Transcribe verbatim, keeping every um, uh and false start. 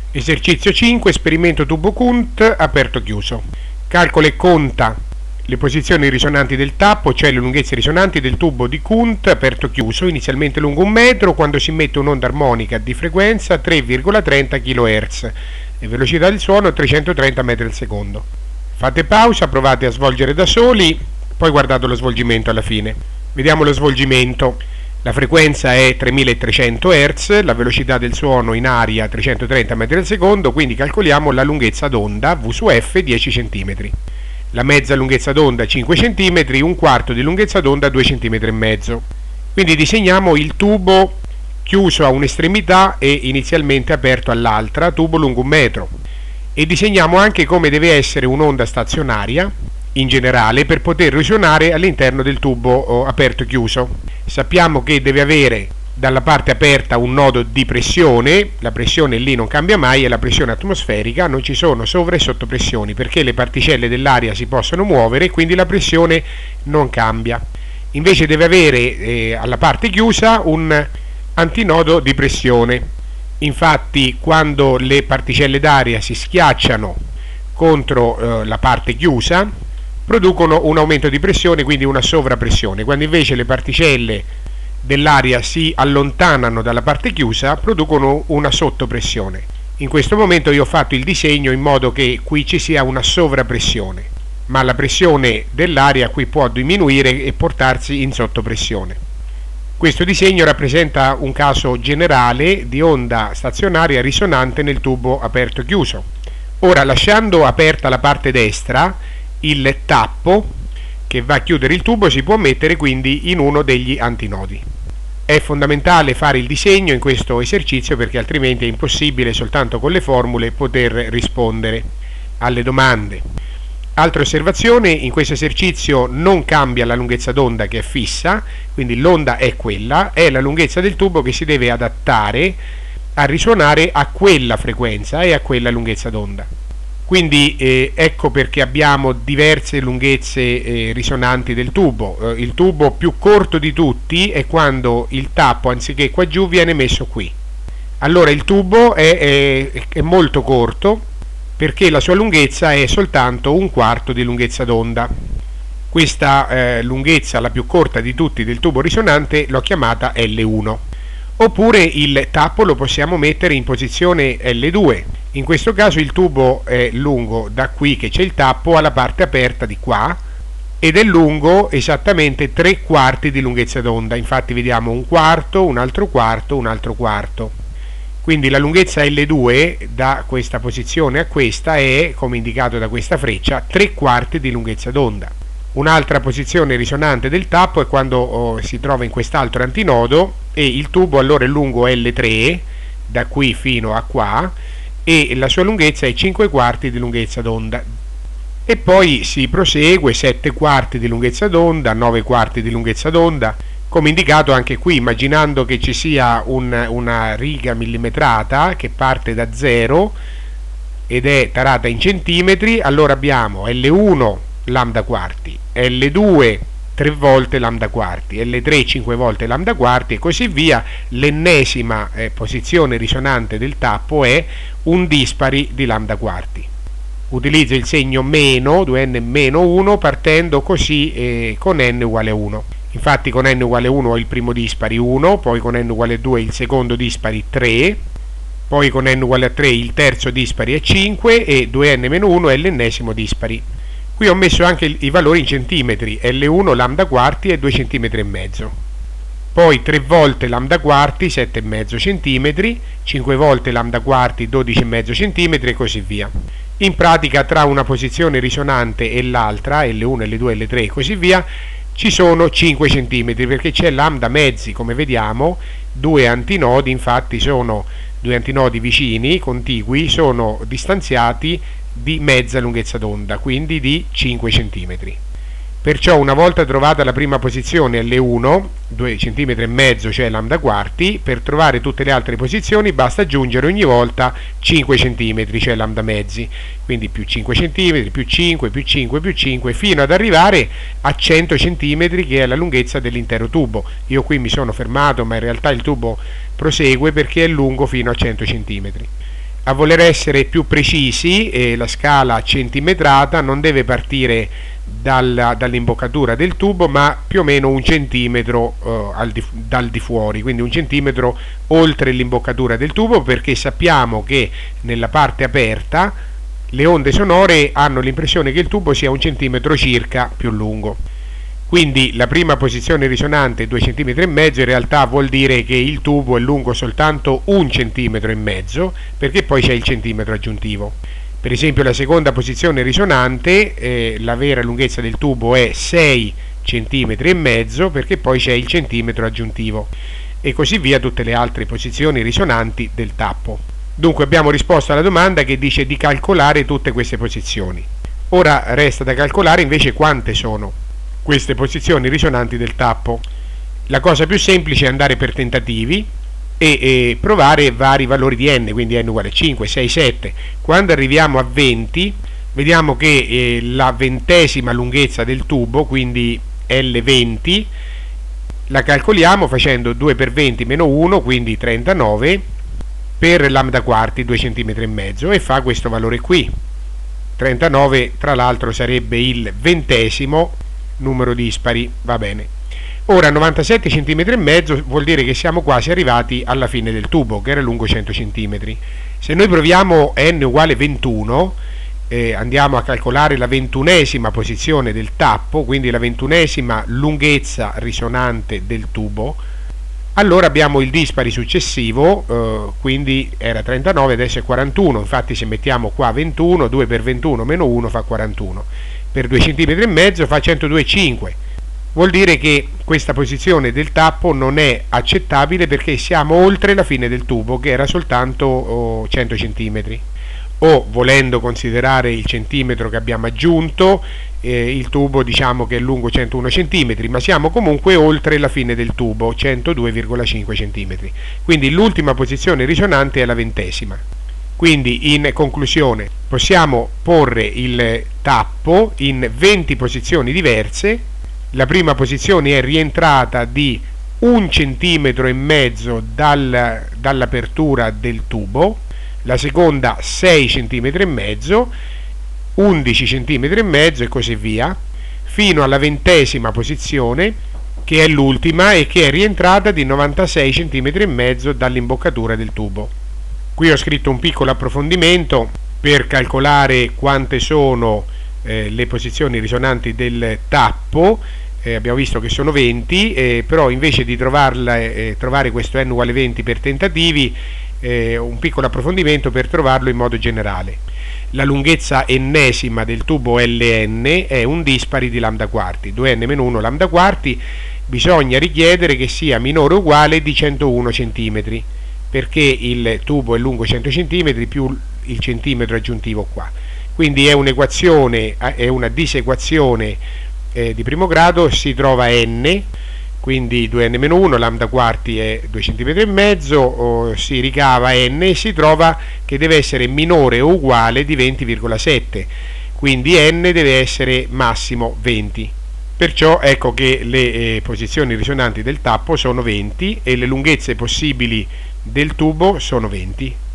Esercizio cinque, esperimento tubo Kundt aperto chiuso. Calcola e conta le posizioni risonanti del tappo, cioè le lunghezze risonanti del tubo di Kundt aperto chiuso, inizialmente lungo un metro, quando si mette un'onda armonica di frequenza tre virgola trenta chilohertz e velocità del suono trecentotrenta metri al secondo. Fate pausa, provate a svolgere da soli, poi guardate lo svolgimento alla fine. Vediamo lo svolgimento. La frequenza è tremilatrecento hertz, la velocità del suono in aria trecentotrenta metri al secondo, quindi calcoliamo la lunghezza d'onda V su F dieci centimetri. La mezza lunghezza d'onda cinque centimetri, un quarto di lunghezza d'onda due centimetri e mezzo. Quindi disegniamo il tubo chiuso a un'estremità e inizialmente aperto all'altra, tubo lungo un metro. E disegniamo anche come deve essere un'onda stazionaria in generale per poter risuonare all'interno del tubo aperto chiuso. Sappiamo che deve avere dalla parte aperta un nodo di pressione, la pressione lì non cambia mai, è la pressione atmosferica, non ci sono sovra e sottopressioni perché le particelle dell'aria si possono muovere e quindi la pressione non cambia. Invece deve avere eh, alla parte chiusa un antinodo di pressione. Infatti quando le particelle d'aria si schiacciano contro eh, la parte chiusa producono un aumento di pressione, quindi una sovrapressione. Quando invece le particelle dell'aria si allontanano dalla parte chiusa producono una sottopressione. In questo momento io ho fatto il disegno in modo che qui ci sia una sovrapressione, ma la pressione dell'aria qui può diminuire e portarsi in sottopressione. Questo disegno rappresenta un caso generale di onda stazionaria risonante nel tubo aperto chiuso. Ora, lasciando aperta la parte destra, il tappo che va a chiudere il tubo si può mettere quindi in uno degli antinodi. È fondamentale fare il disegno in questo esercizio perché altrimenti è impossibile soltanto con le formule poter rispondere alle domande. Altra osservazione, in questo esercizio non cambia la lunghezza d'onda che è fissa, quindi l'onda è quella, è la lunghezza del tubo che si deve adattare a risuonare a quella frequenza e a quella lunghezza d'onda. Quindi eh, ecco perché abbiamo diverse lunghezze eh, risonanti del tubo. Eh, il tubo più corto di tutti è quando il tappo anziché qua giù viene messo qui. Allora il tubo è, è, è molto corto perché la sua lunghezza è soltanto un quarto di lunghezza d'onda. Questa eh, lunghezza, la più corta di tutti del tubo risonante, l'ho chiamata L uno. Oppure il tappo lo possiamo mettere in posizione L due. In questo caso il tubo è lungo da qui che c'è il tappo alla parte aperta di qua ed è lungo esattamente tre quarti di lunghezza d'onda. Infatti vediamo un quarto, un altro quarto, un altro quarto. Quindi la lunghezza L due da questa posizione a questa è, come indicato da questa freccia, tre quarti di lunghezza d'onda. Un'altra posizione risonante del tappo è quando oh, si trova in quest'altro antinodo e il tubo allora è lungo L tre da qui fino a qua e la sua lunghezza è cinque quarti di lunghezza d'onda. E poi si prosegue sette quarti di lunghezza d'onda, nove quarti di lunghezza d'onda, come indicato anche qui, immaginando che ci sia un, una riga millimetrata che parte da zero ed è tarata in centimetri. Allora abbiamo L uno lambda quarti, L due tre volte lambda quarti, L tre cinque volte lambda quarti e così via. L'ennesima eh, posizione risonante del tappo è un dispari di lambda quarti. Utilizzo il segno meno, due n meno uno, partendo così eh, con n uguale a uno. Infatti con n uguale a uno ho il primo dispari uno, poi con n uguale a due il secondo dispari tre, poi con n uguale a tre il terzo dispari è cinque e due n meno uno è l'ennesimo dispari. Qui ho messo anche i valori in centimetri, L uno lambda quarti è due centimetri e mezzo. Poi tre volte lambda quarti, sette e mezzo centimetri, cinque volte lambda quarti, dodici e mezzo centimetri e così via. In pratica tra una posizione risonante e l'altra, L uno, L due, L tre e così via, ci sono cinque centimetri perché c'è lambda mezzi, come vediamo, due antinodi, infatti sono due antinodi vicini, contigui, sono distanziati di mezza lunghezza d'onda, quindi di cinque centimetri. Perciò una volta trovata la prima posizione L uno, due centimetri e mezzo, cioè lambda quarti, per trovare tutte le altre posizioni basta aggiungere ogni volta cinque centimetri, cioè lambda mezzi, quindi più cinque centimetri, più cinque, più cinque, più cinque, fino ad arrivare a cento centimetri, che è la lunghezza dell'intero tubo. Io qui mi sono fermato, ma in realtà il tubo prosegue perché è lungo fino a cento centimetri. A voler essere più precisi, eh, la scala centimetrata non deve partire dalla, dall'imboccatura del tubo, ma più o meno un centimetro eh, al di, dal di fuori, quindi un centimetro oltre l'imboccatura del tubo, perché sappiamo che nella parte aperta le onde sonore hanno l'impressione che il tubo sia un centimetro circa più lungo. Quindi la prima posizione risonante due centimetri e mezzo in realtà vuol dire che il tubo è lungo soltanto un centimetro e mezzo, perché poi c'è il centimetro aggiuntivo. Per esempio la seconda posizione risonante, eh, la vera lunghezza del tubo è sei centimetri e mezzo, perché poi c'è il centimetro aggiuntivo, e così via tutte le altre posizioni risonanti del tappo. Dunque abbiamo risposto alla domanda che dice di calcolare tutte queste posizioni. Ora resta da calcolare invece quante sono queste posizioni risonanti del tappo. La cosa più semplice è andare per tentativi e, e provare vari valori di n, quindi n uguale cinque, sei, sette. Quando arriviamo a venti, vediamo che eh, la ventesima lunghezza del tubo, quindi L venti, la calcoliamo facendo due per venti meno uno, quindi trentanove, per lambda quarti, due centimetri e mezzo, e fa questo valore qui. trentanove tra l'altro sarebbe il ventesimo numero dispari, va bene. Ora novantasette centimetri e mezzo vuol dire che siamo quasi arrivati alla fine del tubo, che era lungo cento centimetri. Se noi proviamo n uguale ventuno, eh, andiamo a calcolare la ventunesima posizione del tappo, quindi la ventunesima lunghezza risonante del tubo, allora abbiamo il dispari successivo, eh, quindi era trentanove, adesso è quarantuno. Infatti se mettiamo qua ventuno, due per ventuno meno uno fa quarantuno, per due centimetri e mezzo fa centodue virgola cinque. Vuol dire che questa posizione del tappo non è accettabile, perché siamo oltre la fine del tubo, che era soltanto oh, cento centimetri. O, volendo considerare il centimetro che abbiamo aggiunto, eh, il tubo diciamo che è lungo centouno centimetri, ma siamo comunque oltre la fine del tubo, centodue virgola cinque centimetri. Quindi l'ultima posizione risonante è la ventesima. Quindi in conclusione possiamo porre il tappo in venti posizioni diverse. La prima posizione è rientrata di un centimetro e mezzo dal, dall'apertura del tubo, la seconda sei centimetri e mezzo, undici centimetri e mezzo e così via, fino alla ventesima posizione, che è l'ultima e che è rientrata di novantasei centimetri e mezzo dall'imboccatura del tubo. Qui ho scritto un piccolo approfondimento per calcolare quante sono eh, le posizioni risonanti del tappo. Eh, abbiamo visto che sono venti, eh, però invece di trovarla, eh, trovare questo n uguale venti per tentativi, eh, un piccolo approfondimento per trovarlo in modo generale. La lunghezza ennesima del tubo L N è un dispari di lambda quarti, due n meno uno lambda quarti. Bisogna richiedere che sia minore o uguale di centouno centimetri, perché il tubo è lungo cento centimetri più il centimetro aggiuntivo qua. Quindi è un'equazione, è una disequazione eh, di primo grado. Si trova n, quindi due n meno uno, lambda quarti è due centimetri e mezzo, o si ricava n e si trova che deve essere minore o uguale di venti virgola sette, quindi n deve essere massimo venti. Perciò ecco che le eh, posizioni risonanti del tappo sono venti e le lunghezze possibili del tubo sono venti.